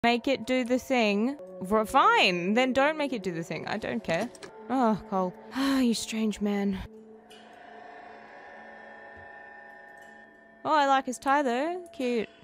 Make it do the thing. Fine, then don't make it do the thing. I don't care. Oh, Cole. Ah, you strange man. Oh, I like his tie though. Cute.